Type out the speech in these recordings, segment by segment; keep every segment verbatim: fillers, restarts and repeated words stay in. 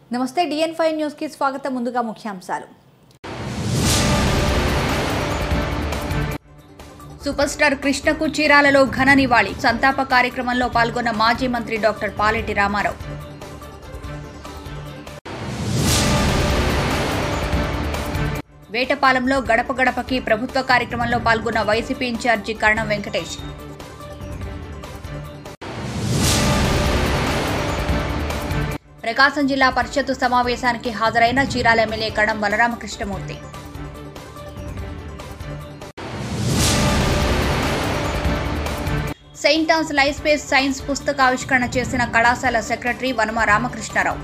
నమస్తే డిఎన్ five news కి స్వాగతం. ముందుగా ముఖ్యాంశాలు. సూపర్ స్టార్ కృష్ణకు చీరాలలో ఘన నివాళి. సంతాప కార్యక్రమంలో పాల్గొన్న మాజీ మంత్రి డాక్టర్ పాలెటి రామారావు. వేటపాలెంలో గడప గడపకి ప్రభుత్వ కార్యక్రమంలో పాల్గొన్న వైసీపీ ఇన్ఛార్జి కరణం వెంకటేష్. ప్రకాశం జిల్లా పరిషత్తు సమావేశానికి హాజరైన Chirala MLA Karanam Balaramakrishnamurthy. Saint Ann's life space science పుస్తకావిష్కరణ చేసిన కళాశాల సెక్రటరీ వనమ రామకృష్ణారావు.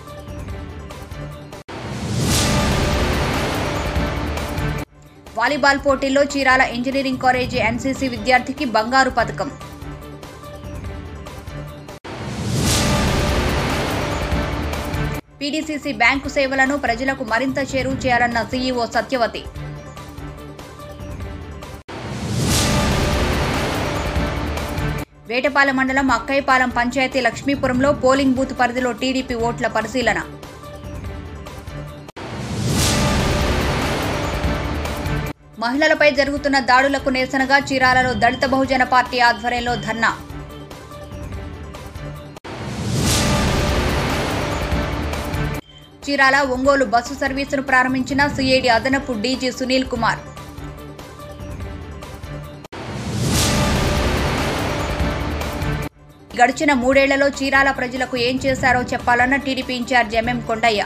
వాలీబాల్ పోటీల్లో చీరాల ఇంజనీరింగ్ కాలేజీ ఎన్సీసీ విద్యార్థికి బంగారు పథకం. పీడీసీసీ బ్యాంకు సేవలను ప్రజలకు మరింత చేరువ చేయాలన్న సీఈఓ సత్యవతి. వేటపాలెం మండలం అక్కయ్యపాలెం పంచాయతీ లక్ష్మీపురంలో పోలింగ్ బూత్ పరిధిలో టీడీపీ ఓట్ల పరిశీలన. మహిళలపై జరుగుతున్న దాడులకు నిరసనగా చీరాలలో దళిత బహుజన పార్టీ ఆధ్వర్యంలో ధర్నా. చీరాల ఒంగోలు బస్సు సర్వీసును ప్రారంభించిన సీఐడీ అదనపు డీజీ సునీల్ కుమార్. గడిచిన మూడేళ్లలో చీరాల ప్రజలకు ఏం చేశారో చెప్పాలన్న TDP incharge MM Kondaiah.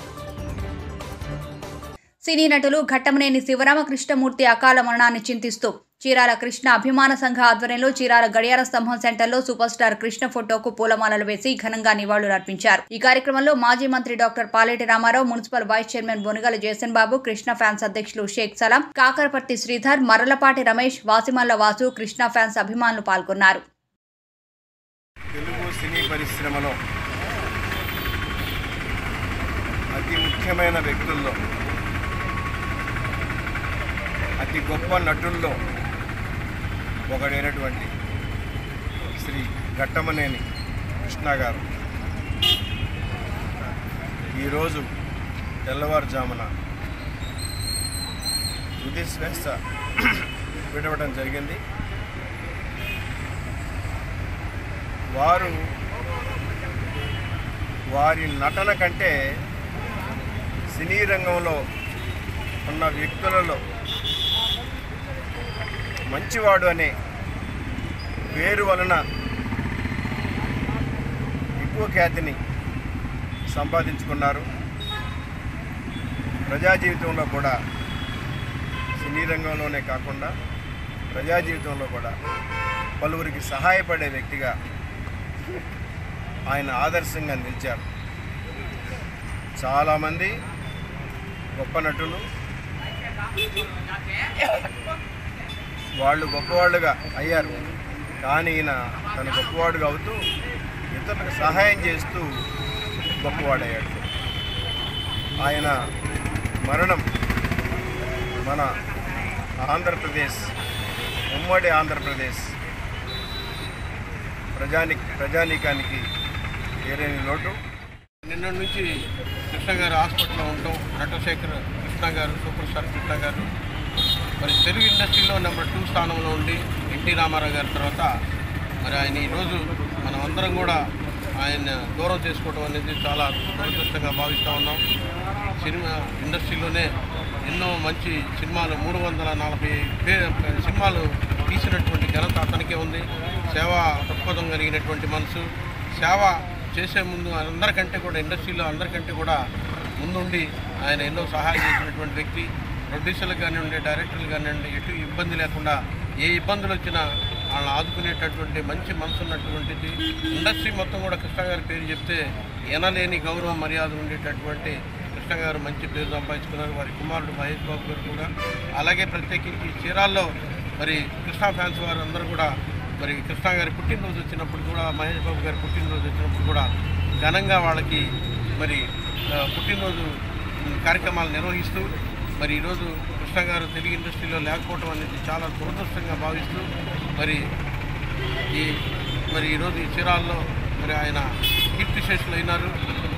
Cine నటులు ఘట్టమనేని శివరామకృష్ణమూర్తి అకాల మరణాన్ని చింతిస్తూ చీరాల కృష్ణ అభిమాన సంఘ ఆధ్వర్యంలో చీరాల గడియార స్తంభం సెంటర్లో సూపర్ స్టార్ కృష్ణ ఫోటోకు పూలమాలలు వేసి ఘనంగా నివాళులర్పించారు. ఈ కార్యక్రమంలో మాజీ మంత్రి doctor Paleti Ramarao, municipal vice chairman Bonugala Jayasan Babu, Krishna fans అధ్యక్షులు షేక్ సలాం, కాకరపర్తి శ్రీధర్, మర్రలపాటి రమేష్, వాసిమల్ల వాసు, కృష్ణ ఫ్యాన్స్ అభిమానులు పాల్గొన్నారు. తెలుగు సినీ పరిశ్రమలో అతి ముఖ్యమైన వ్యక్తుల్లో, అతి గొప్ప నటుల్లో ఒకడైనటువంటి శ్రీ ఘట్టమనేని కృష్ణ గారు ఈరోజు తెల్లవారుజామున తుది శ్వాస విడవడం జరిగింది. వారు వారి నటన కంటే సినీ రంగంలో ఉన్న వ్యక్తులలో మంచివాడు అనే పేరు వలన ఎక్కువ ఖ్యాతిని సంపాదించుకున్నారు. ప్రజా జీవితంలో కూడా సినీ రంగంలోనే కాకుండా ప్రజా జీవితంలో కూడా పలువురికి సహాయపడే వ్యక్తిగా ఆయన ఆదర్శంగా నిలిచారు. చాలామంది గొప్ప నటులు వాళ్ళు గొప్పవాళ్ళుగా అయ్యారు, కానీ ఈయన తన గొప్పవాడుగా అవుతూ ఇతరులకు సహాయం చేస్తూ గొప్పవాడయ్యాడు. ఆయన మరణం మన ఆంధ్రప్రదేశ్, ఉమ్మడి ఆంధ్రప్రదేశ్ ప్రజాని ప్రజానీకానికి ఏరేని లోటు. నిన్న నుంచి కృష్ణ గారు హాస్పిటల్లో ఉంటాం. నటశేఖర్ కృష్ణ గారు, సూపర్ స్టార్ కృష్ణ గారు మరి తెలుగు ఇండస్ట్రీలో నెంబర్ టూ స్థానంలో ఉండి ఎన్టీ రామారావు గారి తర్వాత మరి ఆయన ఈరోజు మనం అందరం కూడా ఆయన దూరం చేసుకోవడం అనేది చాలా దురదృష్టంగా భావిస్తూ ఉన్నాం. సినిమా ఇండస్ట్రీలోనే ఎన్నో మంచి సినిమాలు, మూడు వందల నలభై సినిమాలు తీసినటువంటి ఘనత అతనికే ఉంది. సేవా దృక్పథం కలిగినటువంటి మనసు, సేవ చేసే ముందు అందరికంటే కూడా ఇండస్ట్రీలో అందరికంటే కూడా ముందుండి ఆయన ఎన్నో సహాయం చేసినటువంటి వ్యక్తి. ప్రొడ్యూసర్లు కానివ్వండి, డైరెక్టర్లు కానివ్వండి, ఎటు ఇబ్బంది లేకుండా ఏ ఇబ్బందులు వచ్చినా వాళ్ళని ఆదుకునేటటువంటి మంచి మనసు ఉన్నటువంటిది. ఇండస్ట్రీ మొత్తం కూడా కృష్ణ గారి పేరు చెప్తే ఎనలేని గౌరవం మర్యాద ఉండేటటువంటి కృష్ణ గారు మంచి పేరు సంపాదించుకున్నారు. వారి కుమారుడు మహేష్ బాబు గారు కూడా అలాగే ప్రత్యేకించి చీరాల్లో మరి కృష్ణ ఫ్యాన్స్ వారు అందరూ కూడా మరి కృష్ణ గారి పుట్టినరోజు వచ్చినప్పుడు కూడా, మహేష్ బాబు గారి పుట్టినరోజు వచ్చినప్పుడు కూడా ఘనంగా వాళ్ళకి మరి పుట్టినరోజు కార్యక్రమాలు నిర్వహిస్తూ మరి ఈరోజు కృష్ణ గారు తెలుగు ఇండస్ట్రీలో లేకపోవడం అనేది చాలా దురదృష్టంగా భావిస్తూ మరి ఈ మరి ఈరోజు ఈ చీరాల్లో మరి ఆయన కీర్తిశేషులు అయినారు.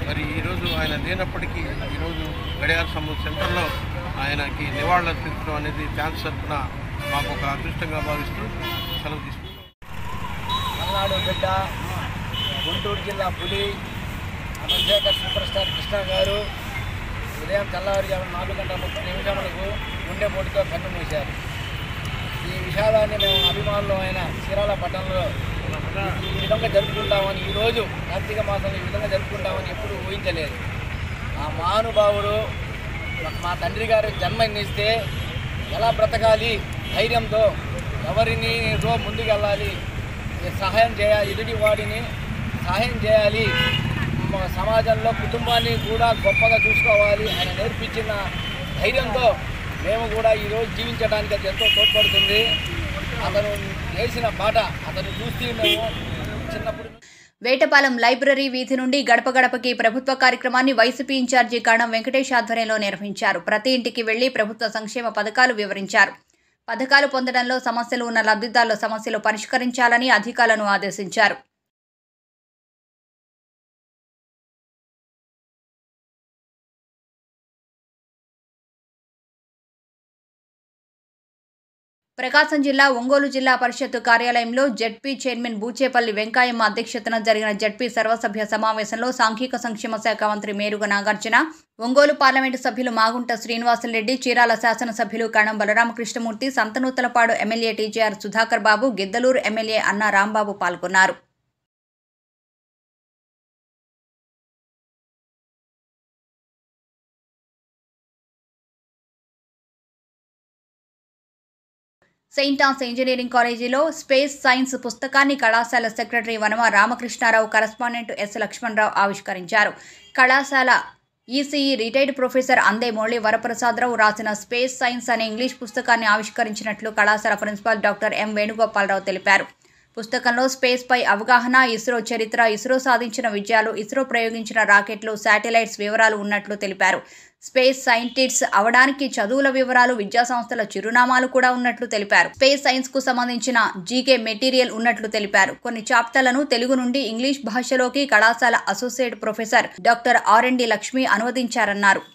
మరి ఈరోజు ఆయన లేనప్పటికీ ఈరోజు గడియార సమూహ సెంటర్లో ఆయనకి నివాళులు అర్పించడం అనేది ఛాన్స్ తరఫున మాకు ఒక అదృష్టంగా భావిస్తూ సెలవు తీసుకుంటాం. పల్నాడు బిడ్డ, గుంటూరు జిల్లా పులి చంద్రశేఖర్ సూపర్ స్టార్ కృష్ణ గారు ఉదయం తెల్లవారుజామున నాలుగు గంటల ముప్పై నిమిషములకు గుండె పోటుతో కన్ను మూశారు. ఈ విషాదాన్ని మేము అభిమానులు అయిన చీరాల పట్టణంలో ఈ విధంగా జరుపుకుంటామని, ఈరోజు కార్తీక మాసంలో ఈ విధంగా జరుపుకుంటామని ఎప్పుడు ఊహించలేదు. ఆ మహానుభావుడు మా తండ్రి గారు జన్మనిస్తే ఎలా బ్రతకాలి, ధైర్యంతో ఎవరిని ముందుకు వెళ్ళాలి, సహాయం చేయాలి, ఎదుటి వాడిని సహాయం చేయాలి, సమాజంలో కుటుంబాన్ని కూడా గొప్పగా చూసుకోవాలి ఆయన నేర్పించిన ధైర్యంతో మేము కూడా ఈరోజు జీవించడానికి అది ఎంతో తోడ్పడుతుంది. అతను వేసిన పాట అతను చూసి మేము చిన్నప్పుడు. వేటపాలెం లైబ్రరీ వీధి నుండి గడప గడపకి ప్రభుత్వ కార్యక్రమాన్ని వైసీపీ ఇన్ఛార్జి కాణం వెంకటేష్ ఆధ్వర్యంలో నిర్వహించారు. ప్రతి ఇంటికి వెళ్లి ప్రభుత్వ సంక్షేమ పథకాలు వివరించారు. పథకాలు పొందడంలో సమస్యలు ఉన్న లబ్ధిదారుల సమస్యలు పరిష్కరించాలని అధికారులను ఆదేశించారు. ప్రకాశం జిల్లా ఒంగోలు జిల్లా పరిషత్ కార్యాలయంలో జెడ్పీ చైర్మన్ బూచేపల్లి వెంకాయమ్మ అధ్యక్షతన జరిగిన జెడ్పీ సర్వసభ్య సమావేశంలో సాంఘిక సంక్షేమ శాఖ మంత్రి మేరుగ నాగార్జున, ఒంగోలు పార్లమెంటు సభ్యులు మాగుంట శ్రీనివాసులరెడ్డి, చీరాల శాసనసభ్యులు Karanam Balaramakrishnamurthy, Santhanuthalapadu MLA TJR Sudhakar Babu, Giddalur MLA Anna Rambabu పాల్గొన్నారు. సెయింట్ ఆన్స్ ఇంజనీరింగ్ కాలేజీలో స్పేస్ సైన్స్ పుస్తకాన్ని కళాశాల secretary Vanama Ramakrishnarao, correspondent S Lakshmanarao ఆవిష్కరించారు. కళాశాల ఈసీఈ రిటైర్డ్ ప్రొఫెసర్ అందే మురళీ వరప్రసాదరావు రాసిన స్పేస్ సైన్స్ అనే ఇంగ్లీష్ పుస్తకాన్ని ఆవిష్కరించినట్లు కళాశాల ప్రిన్సిపాల్ డాక్టర్ ఎం వేణుగోపాలరావు తెలిపారు. పుస్తకంలో స్పేస్ పై అవగాహన, ఇస్రో చరిత్ర, ఇస్రో సాధించిన విజయాలు, ఇస్రో ప్రయోగించిన రాకెట్లు, శాటిలైట్స్ వివరాలు ఉన్నట్లు తెలిపారు. స్పేస్ సైంటిస్ట్స్ అవడానికి చదువుల వివరాలు, విద్యాసంస్థల చిరునామాలు కూడా ఉన్నట్లు తెలిపారు. స్పేస్ సైన్స్ కు సంబంధించిన జీకే మెటీరియల్ ఉన్నట్లు తెలిపారు. కొన్ని చాప్టర్లను తెలుగు నుండి ఇంగ్లీష్ భాషలోకి కళాశాల associate professor doctor R N D Lakshmi అనువదించారన్నారు.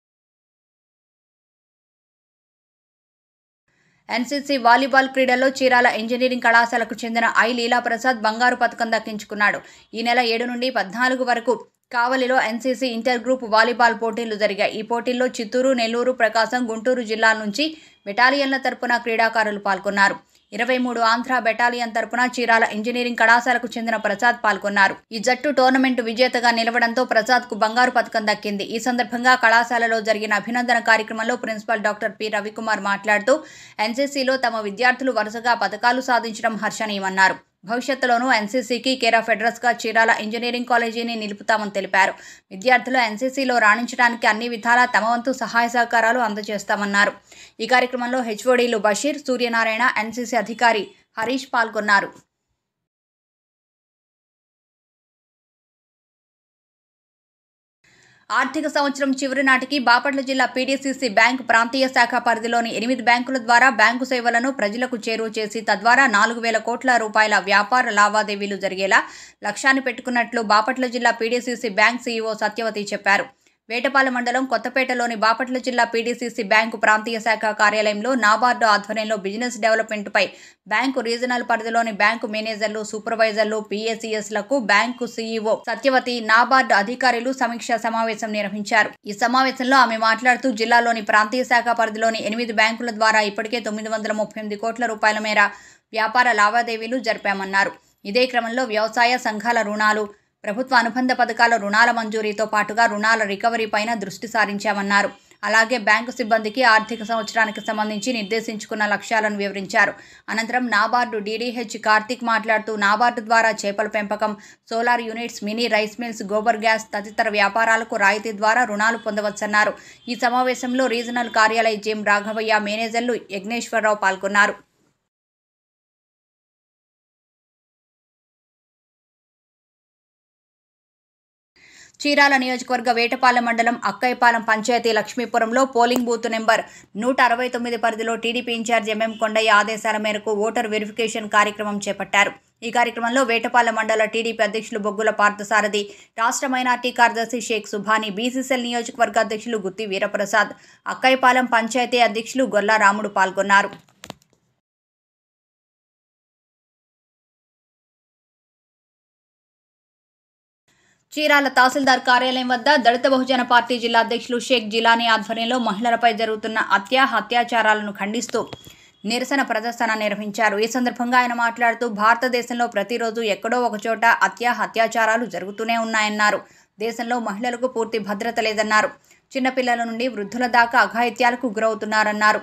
ఎన్సీసీ వాలీబాల్ క్రీడల్లో చీరాల ఇంజనీరింగ్ కళాశాలకు చెందిన ఐ లీలాప్రసాద్ బంగారు పథకం దక్కించుకున్నాడు. ఈ నెల ఏడు నుండి పద్నాలుగు వరకు కావలిలో ఎన్సీసీ ఇంటర్ గ్రూప్ వాలీబాల్ పోటీలు జరిగాయి. ఈ పోటీల్లో చిత్తూరు, నెల్లూరు, ప్రకాశం, గుంటూరు జిల్లాల నుంచి బెటాలియన్ల తరపున క్రీడాకారులు పాల్గొన్నారు. ఇరవై మూడు ఆంధ్ర బెటాలియన్ తరపున చీరాల ఇంజనీరింగ్ కళాశాలకు చెందిన ప్రసాద్ పాల్గొన్నారు. ఈ జట్టు టోర్నమెంట్ విజేతగా నిలవడంతో ప్రసాద్ కు బంగారు పథకం దక్కింది. ఈ సందర్భంగా కళాశాలలో జరిగిన అభినందన కార్యక్రమంలో ప్రిన్సిపల్ డాక్టర్ పి రవికుమార్ మాట్లాడుతూ ఎన్సీసీలో తమ విద్యార్థులు వరుసగా పథకాలు సాధించడం హర్షణీయమన్నారు. భవిష్యత్తులోనూ ఎన్సీసీకి కేర్ ఆఫ్ అడ్రస్గా చీరాల ఇంజనీరింగ్ కాలేజీని నిలుపుతామని తెలిపారు. విద్యార్థులు ఎన్సీసీలో రాణించడానికి అన్ని విధాలా తమ వంతు సహాయ సహకారాలు అందజేస్తామన్నారు. ఈ కార్యక్రమంలో హెచ్ఓడీలు బషీర్, సూర్యనారాయణ, ఎన్సీసీ అధికారి హరీష్ పాల్గొన్నారు. ఆర్థిక సంవత్సరం చివరి నాటికి బాపట్ల జిల్లా పీడీసీసీ బ్యాంకు ప్రాంతీయ శాఖ పరిధిలోని ఎనిమిది బ్యాంకుల ద్వారా బ్యాంకు సేవలను ప్రజలకు చేరువ చేసి తద్వారా నాలుగు వేల కోట్ల రూపాయల వ్యాపార లావాదేవీలు జరిగేలా లక్ష్యాన్ని పెట్టుకున్నట్లు బాపట్ల జిల్లా పీడీసీసీ బ్యాంక్ సీఈఓ సత్యవతి చెప్పారు. వేటపాలెం మండలం కొత్తపేటలోని బాపట్ల జిల్లా పీడీసీసీ బ్యాంకు ప్రాంతీయ శాఖ కార్యాలయంలో నాబార్డు ఆధ్వర్యంలో బిజినెస్ డెవలప్మెంట్పై బ్యాంకు రీజనల్ పరిధిలోని బ్యాంకు మేనేజర్లు, సూపర్వైజర్లు, పీఏసీఎస్లకు బ్యాంకు సీఈఓ సత్యవతి, నాబార్డు అధికారులు సమీక్షా సమావేశం నిర్వహించారు. ఈ సమావేశంలో ఆమె మాట్లాడుతూ జిల్లాలోని ప్రాంతీయ శాఖ పరిధిలోని ఎనిమిది బ్యాంకుల ద్వారా ఇప్పటికే తొమ్మిది వందల ముప్పై ఎనిమిది కోట్ల రూపాయల మేర వ్యాపార లావాదేవీలు జరిపామన్నారు. ఇదే క్రమంలో వ్యవసాయ సంఘాల రుణాలు, ప్రభుత్వ అనుబంధ పథకాల రుణాల మంజూరీతో పాటుగా రుణాల రికవరీ పైన దృష్టి సారించామన్నారు. అలాగే బ్యాంకు సిబ్బందికి ఆర్థిక సంవత్సరానికి సంబంధించి నిర్దేశించుకున్న లక్ష్యాలను వివరించారు. అనంతరం నాబార్డు డీడీహెచ్ కార్తిక్ మాట్లాడుతూ నాబార్డు ద్వారా చేపల పెంపకం, solar units, mini rice mills, gobar gas తదితర వ్యాపారాలకు రాయితీ ద్వారా రుణాలు పొందవచ్చన్నారు. ఈ సమావేశంలో రీజనల్ కార్యాలయ జెం రాఘవయ్య, మేనేజర్లు యజ్ఞేశ్వరరావు పాల్గొన్నారు. చీరాల నియోజకవర్గ వేటపాలెం మండలం అక్కయ్యపాలెం పంచాయతీ లక్ష్మీపురంలో పోలింగ్ బూత్ నెంబర్ నూట అరవై తొమ్మిది పరిధిలో టీడీపీ ఇన్ఛార్జ్ ఎంఎం కొండయ్య ఆదేశాల మేరకు ఓటర్ వెరిఫికేషన్ కార్యక్రమం చేపట్టారు. ఈ కార్యక్రమంలో వేటపాలెం మండల టీడీపీ అధ్యక్షులు బొగ్గుల పార్థసారథి, రాష్ట్ర మైనార్టీ కార్యదర్శి షేక్ సుభాని, బీసీసీఎల్ నియోజకవర్గ అధ్యక్షులు గుత్తి వీరప్రసాద్, అక్కయ్యపాలెం పంచాయతీ అధ్యక్షులు గొల్లా రాముడు పాల్గొన్నారు. చీరాల తహసీల్దార్ కార్యాలయం వద్ద దళిత బహుజన పార్టీ జిల్లా అధ్యక్షులు షేక్ జిలానీ ఆధ్వర్యంలో మహిళలపై జరుగుతున్న హత్య అత్యాచారాలను ఖండిస్తూ నిరసన ప్రదర్శన నిర్వహించారు. ఈ సందర్భంగా ఆయన మాట్లాడుతూ భారతదేశంలో ప్రతిరోజు ఎక్కడో ఒకచోట హత్య అత్యాచారాలు జరుగుతూనే ఉన్నాయన్నారు. దేశంలో మహిళలకు పూర్తి భద్రత లేదన్నారు. చిన్నపిల్లల నుండి వృద్ధుల దాకా అఘాయిత్యాలకు గురవుతున్నారన్నారు.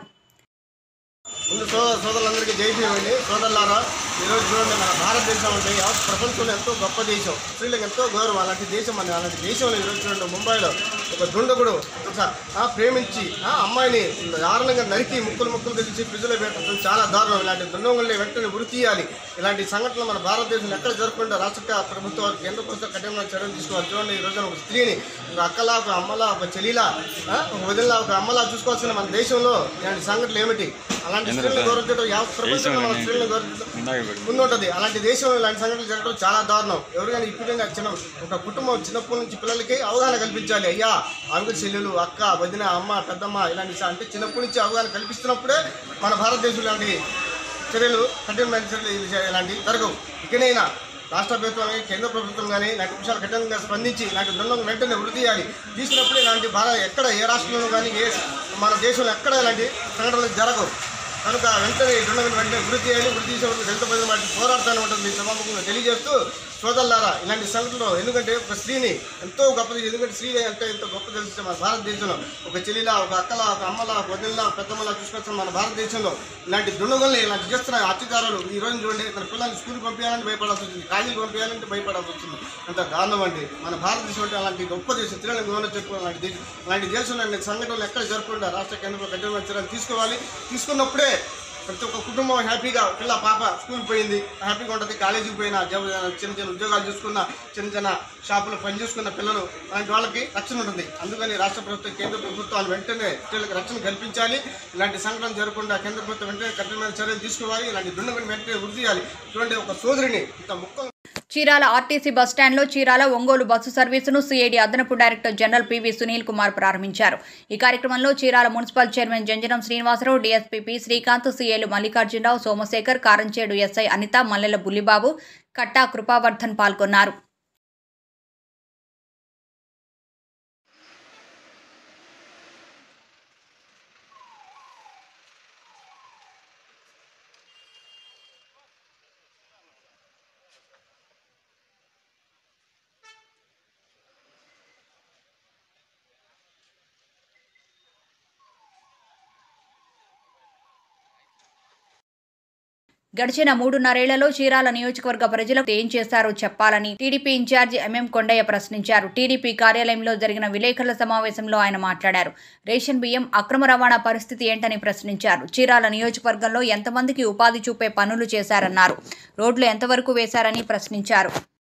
ముందు సోదర సోదరులందరికీ జైభీమండి. సోదరులారా, ఈరోజు చూడండి, మన భారతదేశం అంటే ప్రపంచంలో ఎంతో గొప్ప దేశం, స్త్రీలకు ఎంతో గౌరవం. అలాంటి దేశం అని అలాంటి దేశంలో ఈరోజు చూడండి, ముంబైలో ఒక దుండగుడు ప్రేమించి ఆ అమ్మాయిని దారుణంగా నరికి ముక్కులు ముక్కులు తెలిసి ఫ్రిడ్జ్లో పెట్టడం చాలా దారుణం. ఇలాంటి దుండగుల్ని వెంటనే ఉరి తీయాలి. ఇలాంటి సంఘటనలు మన భారతదేశంలో ఎక్కడ జరగకుండా రాష్ట్ర ప్రభుత్వాలు కేంద్ర ప్రభుత్వం కఠినమైన చర్యలు తీసుకోవాలి. చూడండి, ఈ రోజున ఒక స్త్రీని ఒక అక్కలా, ఒక అమ్మలా, ఒక చెల్లిలా, ఒక వదిలిలా, ఒక అమ్మలా చూసుకోవాల్సిన మన దేశంలో ఇలాంటి సంఘటనలు ఏమిటి? అలాంటి స్త్రీలను గౌరవించడం యావత్ ప్రపంచంలో మన స్త్రీలను గౌరవించడం ముందుంటుంది. అలాంటి దేశంలో ఇలాంటి సంఘటనలు జరగడం చాలా దారుణం. ఎవరికైనా ఇప్పుడు చిన్న ఒక కుటుంబం చిన్నప్పటి నుంచి పిల్లలకి అవగాహన కల్పించాలి. అయ్యా, ఆమె చెల్లెలు, అక్క, వదిన, అమ్మ, పెద్దమ్మ ఇలాంటి అంటే చిన్నప్పటి నుంచి అవగాహన కల్పిస్తున్నప్పుడే మన భారతదేశంలో ఇలాంటి చర్యలు, కఠినమైన చర్యలు ఇలాంటివి జరగవు. ఇకనైనా రాష్ట్ర ప్రభుత్వం కానీ కేంద్ర ప్రభుత్వం కానీ ఇలాంటి విషయాలు కఠినంగా స్పందించి ఇలాంటి దండం వెంటనే వృద్ధి చేయాలి. తీసినప్పుడే ఇలాంటి భారత ఎక్కడ ఏ రాష్ట్రంలో కానీ ఏ మన దేశంలో ఎక్కడ ఇలాంటి సంఘటనలు జరగవు. కనుక వెంటనే ఈ దండం వెంటనే వృద్ధి చేయాలి. వృద్ధి చేసేవాళ్ళు దళిత ప్రజల వాటికి పోరాడతానే ఉంటుంది. మీ సభాముఖంగా తెలియజేస్తూ సోదరులారా, ఇలాంటి సంఘటనలో ఎందుకంటే ఒక స్త్రీని ఎంతో గొప్పది, ఎందుకంటే స్త్రీ అంటే ఎంతో గొప్ప తెలిస్తే మన భారతదేశంలో ఒక చెల్లిలా, ఒక అక్కలా, ఒక అమ్మలా, ఒక వదిలిలా, పెద్దమ్మలా చూసుకొస్తాం. మన భారతదేశంలో ఇలాంటి దుండగుల్ని ఇలాంటి చేస్తున్న అత్యాచారాలు ఈ రోజు చూడండి, తన పిల్లల్ని స్కూల్కి పంపించాలంటే భయపడాల్సి వచ్చింది, కాలేజీకి పంపించాలంటే భయపడాల్సి వచ్చింది. అంత దారుణం అండి. మన భారతదేశం అంటే అలాంటి గొప్ప దేశం, స్త్రీలను గౌరవం చెప్పుకోవాలి. అలాంటి దేశం అలాంటి దేశంలో సంఘటనలు ఎక్కడ జరగకుండా రాష్ట్ర కేంద్రంలో కఠినమైన చర్యలు తీసుకోవాలి. తీసుకున్నప్పుడే ప్రతి ఒక్క కుటుంబం హ్యాపీగా, పిల్ల పాప స్కూల్ పోయింది హ్యాపీగా ఉంటుంది, కాలేజీకి పోయినా, చిన్న చిన్న ఉద్యోగాలు చూసుకున్న, చిన్న చిన్న షాపులో పని చూసుకున్న పిల్లలు అలాంటి వాళ్ళకి రక్షణ ఉంటుంది. అందుకని రాష్ట్ర ప్రభుత్వం, కేంద్ర ప్రభుత్వాలు వెంటనే స్త్రీలకు రక్షణ కల్పించాలి. ఇలాంటి సంఘటన జరగకుండా కేంద్ర ప్రభుత్వం వెంటనే కఠినమైన చర్యలు తీసుకోవాలి. ఇలాంటి దుండగుని వెంటనే వృద్ధి చేయాలి. చూడండి, ఒక సోదరిని ఇంత ముక్కలు. చీరాల ఆర్టీసీ బస్టాండ్లో చీరాల ఒంగోలు బస్సు సర్వీసును సిఐడి అదనపు director general PV Sunil Kumar ప్రారంభించారు. ఈ కార్యక్రమంలో Chirala municipal chairman Janjanam Srinivasarao, DSP P Srikanth, సిఐలు మల్లికార్జునరావు, సోమశేఖర్, కారంచేడు ఎస్ఐ అనిత, మల్లెల బుల్లిబాబు, కట్టా కృపావర్ధన్ పాల్గొన్నారు. గడిచిన మూడున్నరేళ్లలో చీరాల నియోజకవర్గ ప్రజలకు ఏం చేశారో చెప్పాలని టీడీపీ ఇన్ఛార్జి ఎంఎం కొండయ్య ప్రశ్నించారు. టీడీపీ కార్యాలయంలో జరిగిన విలేకరుల సమావేశంలో ఆయన మాట్లాడారు. రేషన్ బియ్యం అక్రమ రవాణా పరిస్థితి ఏంటని ప్రశ్నించారు. చీరాల నియోజకవర్గంలో ఎంతమందికి ఉపాధి చూపే పనులు చేశారన్నారు. రోడ్లు ఎంతవరకు వేశారని ప్రశ్నించారు.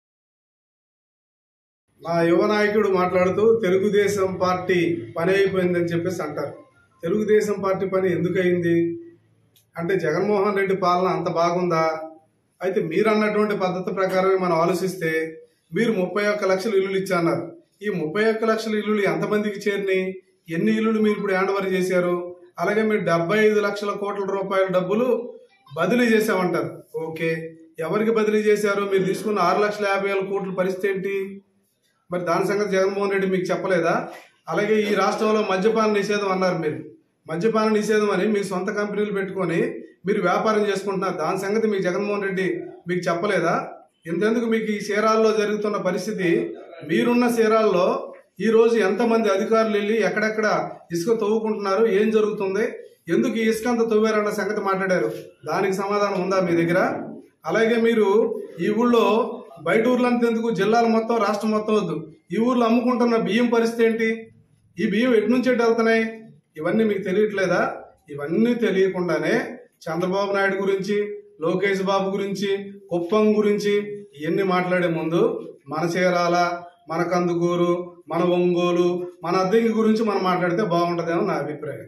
మా యువ నాయకుడు మాట్లాడుతూ తెలుగుదేశం పార్టీ పని అయిపోయిందని చెప్పేసి అంటారు. తెలుగుదేశం పార్టీ పని ఎందుకు అయింది అంటే జగన్మోహన్ రెడ్డి పాలన అంత బాగుందా? అయితే మీరు అన్నటువంటి పద్ధతి ప్రకారమే మనం ఆలోచిస్తే మీరు ముప్పై ఒక్క లక్షల ఇల్లులు ఇచ్చన్నారు. ఈ ముప్పై ఒక్క లక్షల ఇల్లులు ఎంతమందికి చేరినాయి? ఎన్ని ఇల్లులు మీరు ఇప్పుడు హ్యాండ్ ఓవర్ చేశారు? అలాగే మీరు డెబ్బై ఐదు లక్షల కోట్ల రూపాయల డబ్బులు బదిలీ చేశామంటారు. ఓకే, ఎవరికి బదిలీ చేశారు? మీరు తీసుకున్న ఆరు లక్షల యాభై వేల కోట్ల పరిస్థితి ఏంటి? మరి దాని సంగతి జగన్మోహన్ రెడ్డి మీకు చెప్పలేదా? అలాగే ఈ రాష్ట్రంలో మద్యపాన నిషేధం అన్నారు. మీరు మద్యపాన నిషేధం అని మీ సొంత కంపెనీలు పెట్టుకొని మీరు వ్యాపారం చేసుకుంటున్నారు. దాని సంగతి మీకు జగన్మోహన్ రెడ్డి మీకు చెప్పలేదా? ఇంతెందుకు మీకు ఈ చీరాల్లో జరుగుతున్న పరిస్థితి, మీరున్న చీరాల్లో ఈ రోజు ఎంతమంది అధికారులు వెళ్ళి ఎక్కడెక్కడ ఇసుక తవ్వుకుంటున్నారు, ఏం జరుగుతుంది, ఎందుకు ఈ ఇసుక అంతా తవ్వారన్న సంగతి మాట్లాడారు. దానికి సమాధానం ఉందా మీ దగ్గర? అలాగే మీరు ఈ ఊళ్ళో బయట ఊర్లంతా ఎందుకు, జిల్లాలు మొత్తం రాష్ట్రం మొత్తం వద్దు, ఈ ఊర్లో అమ్ముకుంటున్న బియ్యం పరిస్థితి ఏంటి? ఈ బియ్యం ఎటు నుంచి ఎటు వెళ్తున్నాయి? ఇవన్నీ మీకు తెలియట్లేదా? ఇవన్నీ తెలియకుండానే చంద్రబాబు నాయుడు గురించి, లోకేష్ బాబు గురించి, కుప్పం గురించి ఇవన్నీ మాట్లాడే ముందు మన చీరాల, మన కందుకూరు, మన ఒంగోలు, మన అద్దెంకి గురించి మనం మాట్లాడితే బాగుంటుందేమో నా అభిప్రాయం.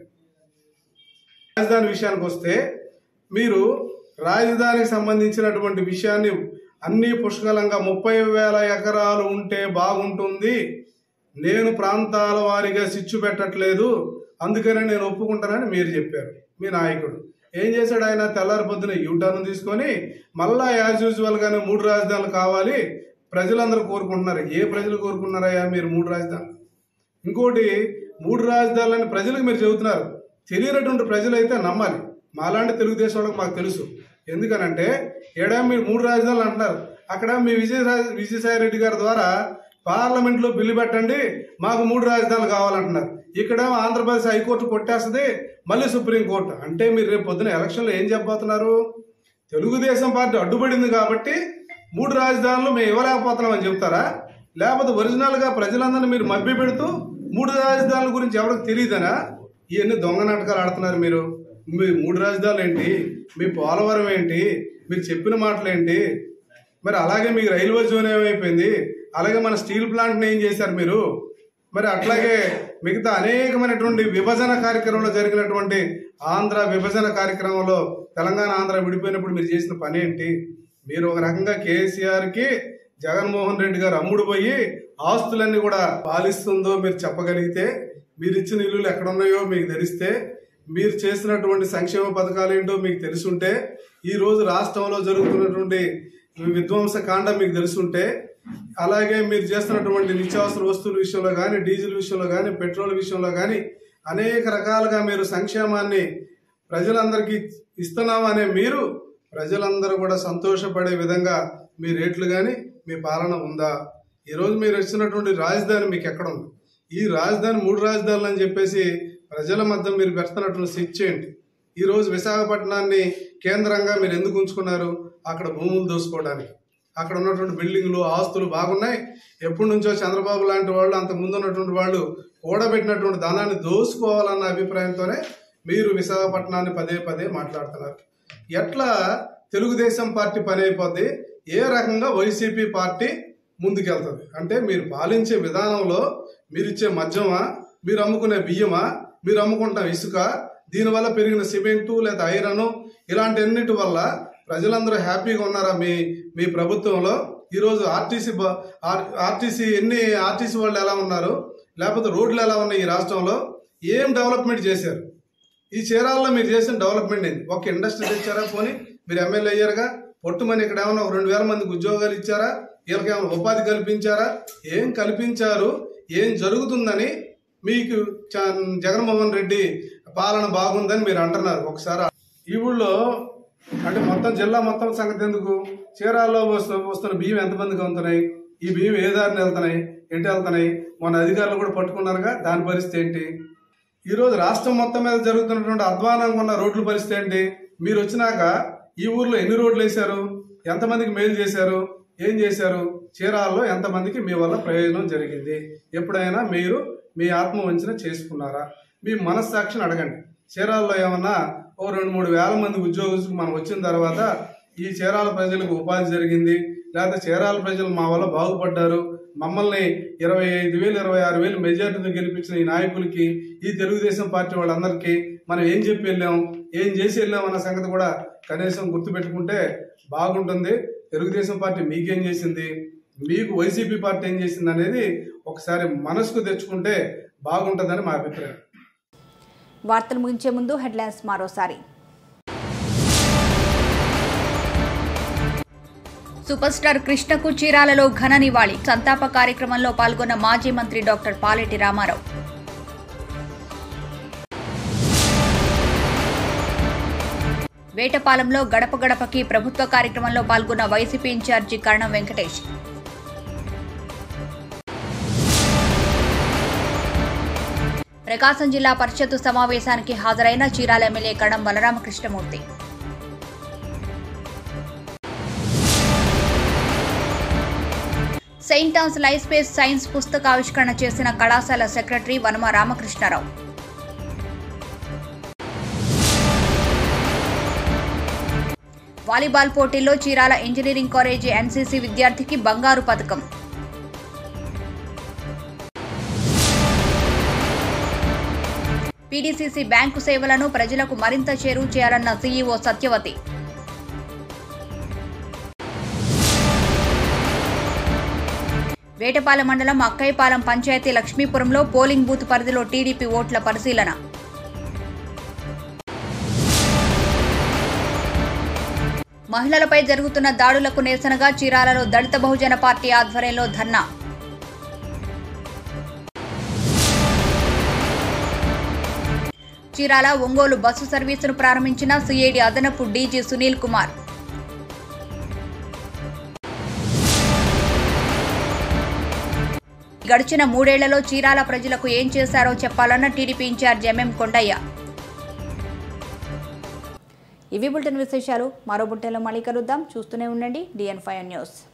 రాజధాని విషయానికి వస్తే మీరు రాజధానికి సంబంధించినటువంటి విషయాన్ని అన్ని పుష్కలంగా ముప్పై వేల ఎకరాలు ఉంటే బాగుంటుంది, నేను ప్రాంతాల వారీగా సిచ్చు పెట్టట్లేదు, అందుకనే నేను ఒప్పుకుంటానని మీరు చెప్పారు. మీ నాయకుడు ఏం చేశాడు? ఆయన తెల్లారి పొద్దున యూటర్న్ తీసుకొని మళ్ళా యాజ్ యూజువల్గానే మూడు రాజధానులు కావాలి ప్రజలందరూ కోరుకుంటున్నారు. ఏ ప్రజలు కోరుకున్నారయ్యా మీరు మూడు రాజధానులు? ఇంకోటి, మూడు రాజధానులని ప్రజలకు మీరు చెబుతున్నారు, తెలియనటువంటి ప్రజలు అయితే నమ్మాలి. మాలాంటి తెలుగుదేశం వాళ్ళకి మాకు తెలుసు. ఎందుకనంటే ఏడా మీరు మూడు రాజధానులు అంటున్నారు, అక్కడ మీ విజయ విజయసాయి రెడ్డి గారి ద్వారా పార్లమెంట్లో బిల్లు పెట్టండి మాకు మూడు రాజధానులు కావాలంటున్నారు. ఇక్కడ ఆంధ్రప్రదేశ్ హైకోర్టు కొట్టేస్తుంది, మళ్ళీ సుప్రీంకోర్టు. అంటే మీరు రేపు పొద్దున ఎలక్షన్లో ఏం చెప్పబోతున్నారు? తెలుగుదేశం పార్టీ అడ్డుపడింది కాబట్టి మూడు రాజధానులు మేము ఇవ్వలేకపోతున్నాం అని చెప్తారా? లేకపోతే ఒరిజినల్గా ప్రజలందరినీ మీరు మభ్య పెడుతూ మూడు రాజధానుల గురించి ఎవరికి తెలియదనా? ఇవన్నీ దొంగ నాటకాలు ఆడుతున్నారు మీరు. మీ మూడు రాజధానులు ఏంటి, మీ పోలవరం ఏంటి, మీరు చెప్పిన మాటలు ఏంటి? మరి అలాగే మీకు రైల్వే జోన్ ఏమైపోయింది, అలాగే మన స్టీల్ ప్లాంట్ని ఏం చేశారు మీరు? మరి అట్లాగే మిగతా అనేకమైనటువంటి విభజన కార్యక్రమంలో జరిగినటువంటి ఆంధ్ర విభజన కార్యక్రమంలో తెలంగాణ ఆంధ్ర విడిపోయినప్పుడు మీరు చేసిన పని ఏంటి? మీరు ఒక రకంగా కేసీఆర్కి జగన్మోహన్ రెడ్డి గారు అమ్ముడు పోయి ఆస్తులన్నీ కూడా పాలిస్తుందో మీరు చెప్పగలిగితే, మీరు ఇచ్చిన ఇల్లులు ఎక్కడున్నాయో మీకు తెలిస్తే, మీరు చేసినటువంటి సంక్షేమ పథకాలు ఏంటో మీకు తెలుసుంటే, ఈరోజు రాష్ట్రంలో జరుగుతున్నటువంటి విధ్వంస కాండం మీకు తెలుసుంటే, అలాగే మీరు చేస్తున్నటువంటి నిత్యావసర వస్తువుల విషయంలో కానీ, డీజిల్ విషయంలో కానీ, పెట్రోల్ విషయంలో కానీ అనేక రకాలుగా మీరు సంక్షేమాన్ని ప్రజలందరికీ ఇస్తున్నామనే మీరు ప్రజలందరూ కూడా సంతోషపడే విధంగా మీ రేట్లు కానీ మీ పాలన ఉందా? ఈరోజు మీరు ఇచ్చినటువంటి రాజధాని మీకు ఎక్కడ ఉంది? ఈ రాజధాని మూడు రాజధానులు అని చెప్పేసి ప్రజల మధ్య మీరు పెడుతున్నటువంటి శిక్ష ఏంటి? ఈరోజు విశాఖపట్నాన్ని కేంద్రంగా మీరు ఎందుకు ఉంచుకున్నారు? అక్కడ భూములు దోసుకోవడానికి. అక్కడ ఉన్నటువంటి బిల్డింగ్లు, ఆస్తులు బాగున్నాయి. ఎప్పటి నుంచో చంద్రబాబు లాంటి వాళ్ళు, అంత ముందు ఉన్నటువంటి వాళ్ళు కూడబెట్టినటువంటి ధనాన్ని దోసుకోవాలన్న అభిప్రాయంతోనే మీరు విశాఖపట్నాన్ని పదే పదే మాట్లాడుతున్నారు. ఎట్లా తెలుగుదేశం పార్టీ పని అయిపోద్ది? ఏ రకంగా వైసీపీ పార్టీ ముందుకెళ్తుంది? అంటే మీరు పాలించే విధానంలో మీరు ఇచ్చే మద్యమా, మీరు అమ్ముకునే బియ్యమా, మీరు అమ్ముకుంటాం ఇసుక, దీనివల్ల పెరిగిన సిమెంటు లేదా ఐరన్, ఇలాంటి అన్నిటి వల్ల ప్రజలందరూ హ్యాపీగా ఉన్నారా మీ మీ ప్రభుత్వంలో? ఈరోజు ఆర్టీసీ ఆర్టీసీ ఎన్ని ఆర్టీసీ వాళ్ళు ఎలా ఉన్నారు, లేకపోతే రోడ్లు ఎలా ఉన్నాయి ఈ రాష్ట్రంలో? ఏం డెవలప్మెంట్ చేశారు? ఈ చీరాల్లో మీరు చేసిన డెవలప్మెంట్ ఏంటి? ఒక ఇండస్ట్రీ తెచ్చారా? పోనీ మీరు ఎమ్మెల్యే అయ్యారుగా, పొట్టుమని ఇక్కడ ఏమన్నా ఒక రెండు వేల మందికి ఉద్యోగాలు ఇచ్చారా? వీళ్ళకి ఏమైనా ఉపాధి కల్పించారా? ఏం కల్పించారు? ఏం జరుగుతుందని మీకు జగన్మోహన్ రెడ్డి పాలన బాగుందని మీరు అంటున్నారు. ఒకసారి ఈ ఊళ్ళో అంటే మొత్తం జిల్లా మొత్తం సంగతి ఎందుకు? చీరాల్లో వస్తు వస్తున్న బియ్యం ఎంతమందికి అందుతున్నాయి? ఈ బియ్యం ఏ దారిని వెళ్తున్నాయి, ఎటు వెళ్తున్నాయి? మన అధికారులు కూడా పట్టుకున్నారుగా, దాని పరిస్థితి ఏంటి? ఈరోజు రాష్ట్రం మొత్తం మీద జరుగుతున్నటువంటి అధ్వానంగా ఉన్న రోడ్ల పరిస్థితి ఏంటి? మీరు వచ్చినాక ఈ ఊర్లో ఎన్ని రోడ్లు వేశారు? ఎంతమందికి మేలు చేశారు? ఏం చేశారు? చీరాల్లో ఎంతమందికి మీ వల్ల ప్రయోజనం జరిగింది? ఎప్పుడైనా మీరు మీ ఆత్మవంచన చేసుకున్నారా? మీ మనస్సాక్షిని అడగండి. చీరాల్లో ఏమన్నా ఓ రెండు మూడు వేల మంది ఉద్యోగస్తులకు మనం వచ్చిన తర్వాత ఈ చీరాల ప్రజలకు ఉపాధి జరిగింది, లేకపోతే చీరాల ప్రజలు మా వల్ల బాగుపడ్డారు, మమ్మల్ని ఇరవై ఐదు వేలు ఇరవై ఆరు వేలు మెజార్టీతో గెలిపించిన ఈ నాయకులకి, ఈ తెలుగుదేశం పార్టీ వాళ్ళందరికీ మనం ఏం చెప్పి వెళ్ళాం, ఏం చేసి వెళ్ళాం అన్న సంగతి కూడా కనీసం గుర్తుపెట్టుకుంటే బాగుంటుంది. తెలుగుదేశం పార్టీ మీకేం చేసింది, మీకు వైసీపీ పార్టీ ఏం చేసింది అనేది ఒకసారి మనసుకు తెచ్చుకుంటే బాగుంటుందని మా అభిప్రాయం. వార్తలు ముగించే ముందు హెడ్లైన్స్ మరోసారి. సూపర్ స్టార్ కృష్ణకు చీరాలలో ఘన నివాళి. సంతాప కార్యక్రమంలో పాల్గొన్న మాజీ మంత్రి డాక్టర్ పాలెటి రామారావు. వేటపాలెంలో గడప గడపకి ప్రభుత్వ కార్యక్రమంలో పాల్గొన్న వైసీపీ ఇన్ఛార్జి కరణం వెంకటేష్. ప్రకాశం జిల్లా పరిషత్తు సమావేశానికి హాజరైన Chirala MLA Karanam Balaramakrishnamurthy. Saint Ann's life space science పుస్తకావిష్కరణ చేసిన కళాశాల సెక్రటరీ వనమ రామకృష్ణారావు. వాలీబాల్ పోటీల్లో చీరాల ఇంజనీరింగ్ కాలేజీ ఎన్సీసీ విద్యార్థికి బంగారు పథకం. పీడీసీసీ బ్యాంకు సేవలను ప్రజలకు మరింత చేరువ చేయాలన్న సీఈఓ సత్యవతి. వేటపాలెం మండలం అక్కయ్యపాలెం పంచాయతీ లక్ష్మీపురంలో పోలింగ్ బూత్ పరిధిలో టీడీపీ ఓట్ల పరిశీలన. మహిళలపై జరుగుతున్న దాడులకు నిరసనగా చీరాలలో దళిత బహుజన పార్టీ ఆధ్వర్యంలో ధర్నా. చీరాల ఒంగోలు బస్సు సర్వీసును ప్రారంభించిన సీఐడీ అదనపు డీజీ సునీల్ కుమార్. గడిచిన మూడేళ్లలో చీరాల ప్రజలకు ఏం చేశారో చెప్పాలన్న టీడీపీ ఇన్ఛార్జ్ ఎంఎం కొండయ్య. ఇవి బులెటిన్ విశేషాలు. మరో బులెటిన్లో మళ్ళీ కలుద్దాం. చూస్తూనే ఉండండి డిఎన్ ఫైవ్ న్యూస్.